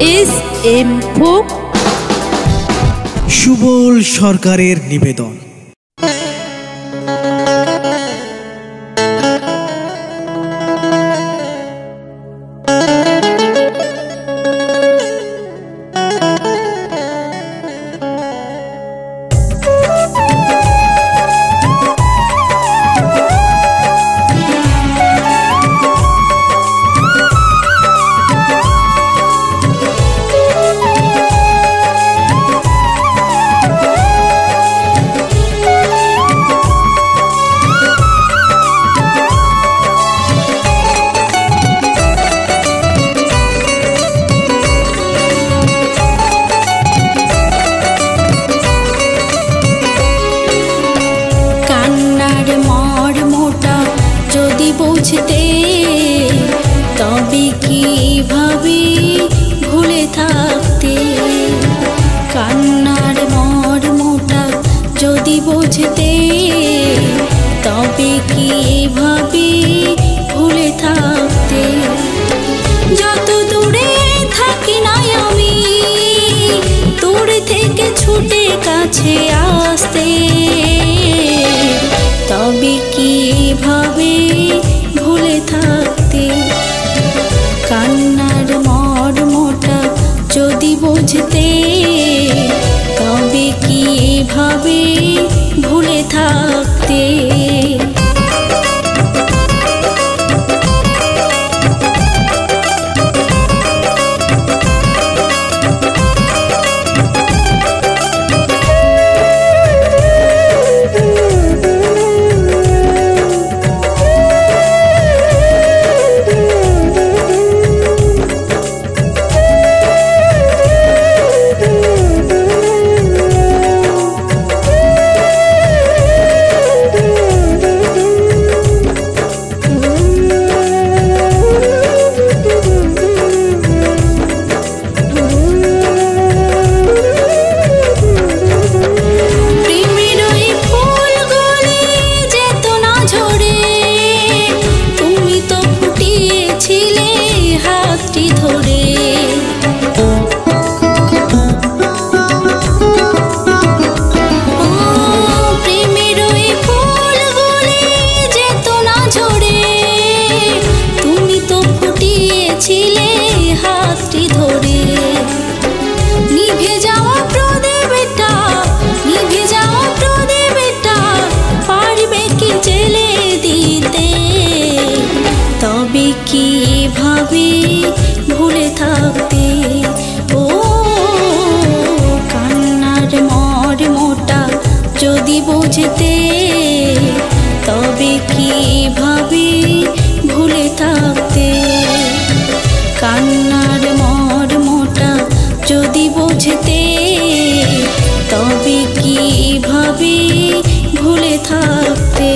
SM folk Subal সরকারের নিবেদন। তবে কিভাবে ভুলে থাকতে, কান্নার মর্মটা যদি বুঝতে, তবে কিভাবে ভুলে থাকতে। যত দূরে থাকি না আমি, দূর থেকে ছুটে কাছে আসতে, তবে কিভাবে ভুলে থাকতে। কান্নার মর্মটা যদি বুঝতে, তবে কিভাবে ভুলে থাকতে। কিভাবে ভুলে থাকতে, ও কান্নার মর্মটা যদি বুঝতে, তবে কিভাবে ভুলে থাকতে। কান্নার মর্মটা যদি বুঝতে, তবে কিভাবে ভুলে থাকতে।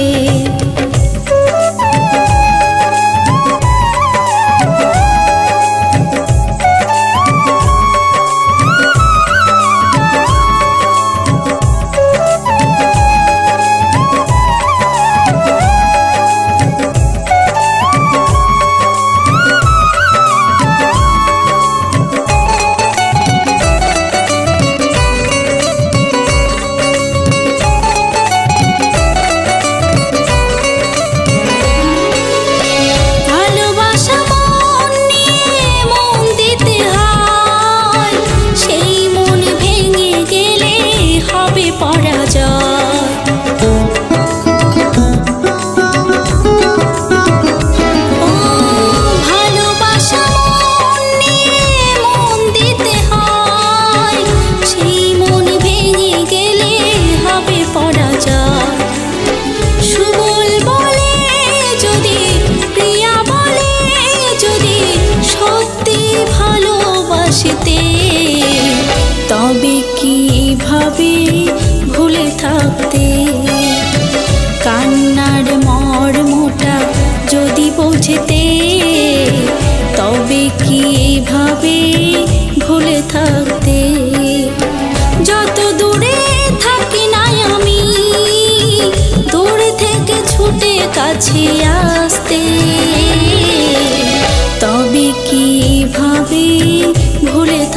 তবে কিভাবে ভুলে থাকতে। কান্নার মর্মটা যদি বুঝতে, তবে কিভাবে ভুলে থাকতে। যত দূরে থাকি না আমি, দূর থেকে ছুটে কাছে আসতে, তবে কিভাবে ভুলে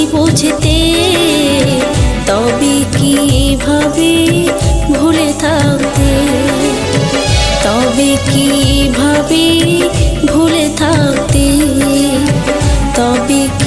বুঝতে তবে কি এভাবে ভুলে থাকতে, তবে কি এভাবে ভুলে থাকতে, তবে